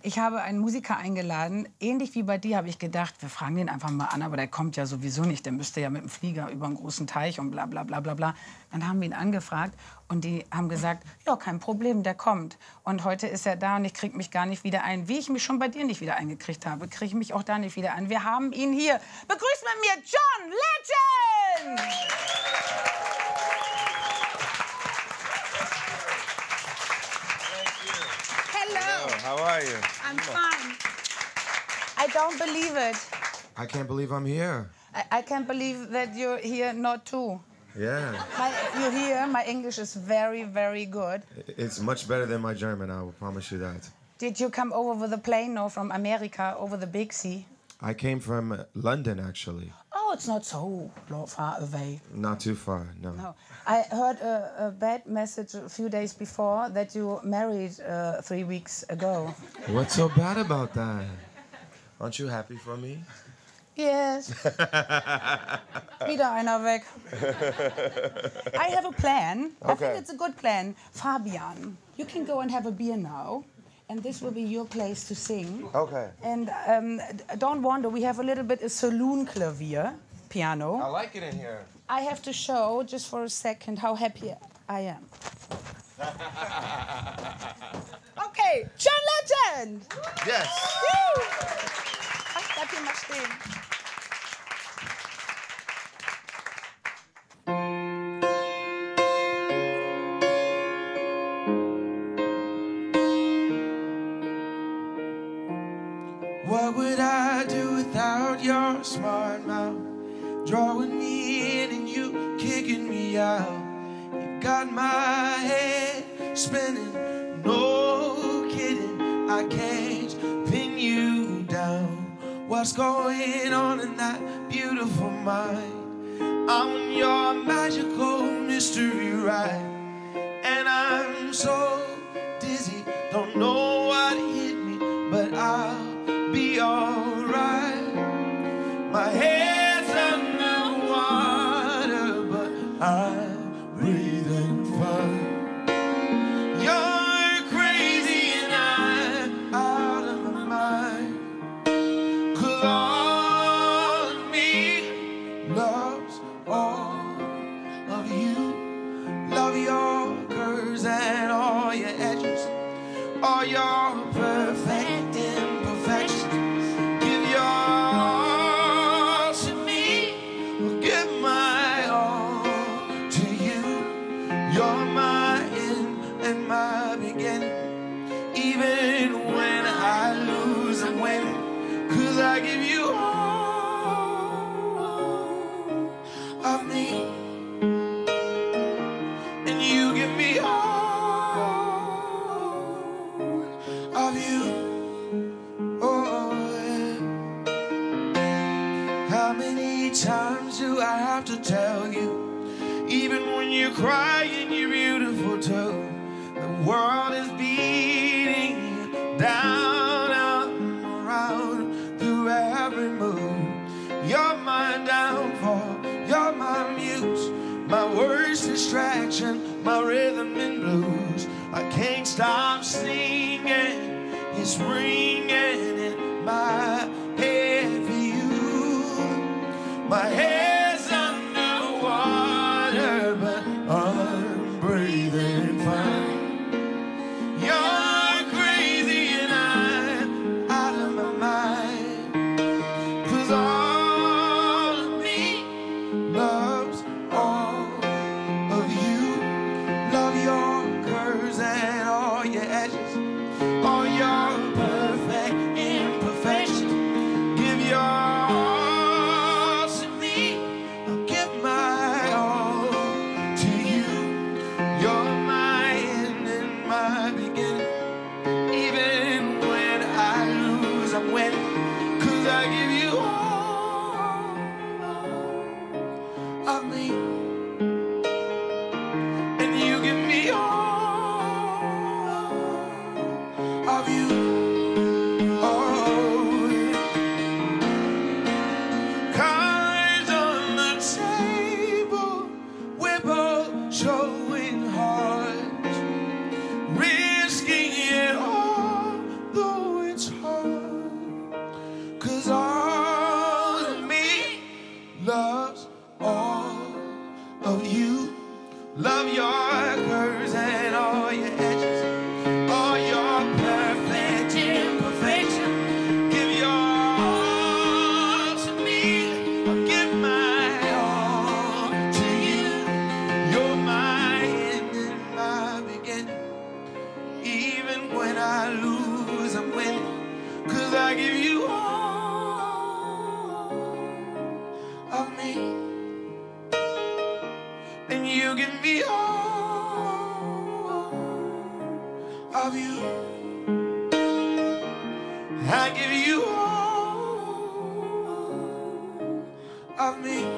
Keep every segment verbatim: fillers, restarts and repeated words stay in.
Ich habe einen Musiker eingeladen, ähnlich wie bei dir habe ich gedacht, wir fragen den einfach mal an, aber der kommt ja sowieso nicht, der müsste ja mit dem Flieger über einen großen Teich und bla bla bla bla bla. Dann haben wir ihn angefragt und die haben gesagt, ja, kein Problem, der kommt. Und heute ist er da und ich kriege mich gar nicht wieder ein. Wie ich mich schon bei dir nicht wieder eingekriegt habe, kriege ich mich auch da nicht wieder ein. Wir haben ihn hier. Begrüßt mit mir John Legend! Hello. How are you? I'm fine. I don't believe it. I can't believe I'm here. I, I can't believe that you're here not too. Yeah. My, you're here. My English is very, very good. It's much better than my German, I will promise you that. Did you come over with a plane or from America over the big sea? I came from uh, London, actually. Oh, it's not so far away. Not too far, no. No. I heard a, a bad message a few days before that you married uh, three weeks ago. What's so bad about that? Aren't you happy for me? Yes. Wieder einer weg. I have a plan. Okay. I think it's a good plan. Fabian, you can go and have a beer now. And this will be your place to sing. Okay. And um, don't wonder, we have a little bit of saloon clavier, piano. I like it in here. I have to show, just for a second, how happy I am. Okay, John Legend! Yes. Woo! Ach, bleib hier mal stehen. What would I do without your smart mouth? Drawing me in and you kicking me out. You got my head spinning, no kidding. I can't pin you down. What's going on in that beautiful mind? I'm on your magical mystery ride, and I'm so dizzy, don't know what hit me, but I'll be alright. My head's underwater, but I'm breathing fine. You're crazy and I'm out of my mind. 'Cause all of me loves all of you. Love your curves and all your edges, all your perfect imperfections. Give your all to me, I'll give my all to you. You're my end and my beginning. Even when I lose, I'm winning. 'Cause I give you all of me, and you give me all of you. Oh, yeah. How many times do I have to tell you? Even when you're crying, you're beautiful too. The world is beating you down, up and around, through every mood. You're my downfall, you're my muse, my worst distraction, my rhythm and blues. I can't stop singing, it's ringing in my head for you. My head's underwater, but I'm breathing fine. You're crazy and I'm out of my mind. 'Cause all of me loves all of you. Love your curves and all your edges, all your perfect imperfections. Give your all to me, I give you all of me,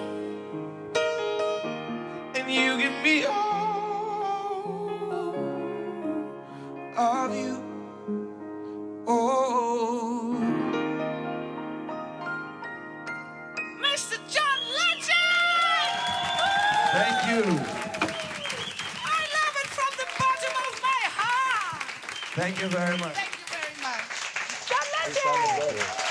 and you give me all of you. Oh, Mister John Legend! thank you. I love it from the bottom of my heart. Thank you very much. Thank you very much. John Legend!